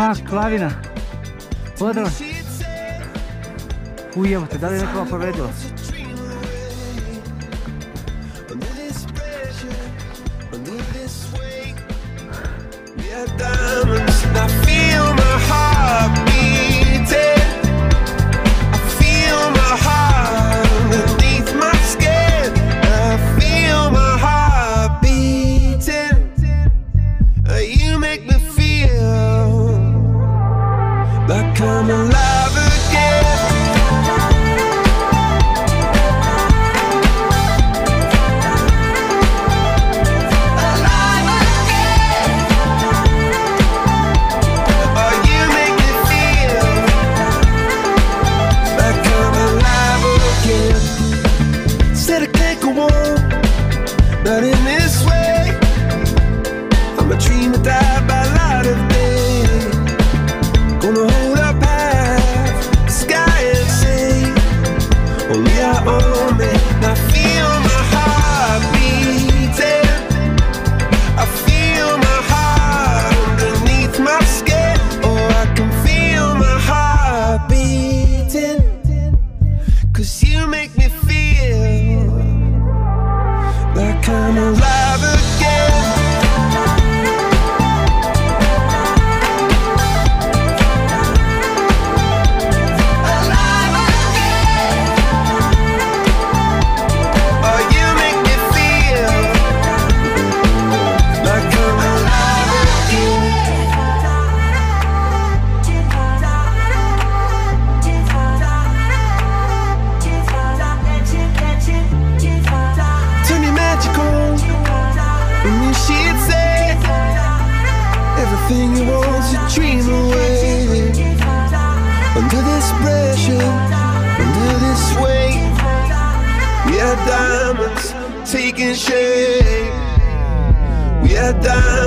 Klavina. Pozdrav. Ujebote, da li je nekoga povredilo? I'm alive again. Alive again. Oh, you make me feel like I'm alive again. Said I can't go on, not in this way. I'm a dream that died by light of day. Gonna hold up half the sky and say, only I own me. I feel my heart beating. I feel my heart underneath my skin. Oh, I can feel my heart beating. 'Cause you make me feel like I'm alive again. Everything you want to dream away. Under this pressure, under this weight, we are diamonds taking shape. We are diamonds.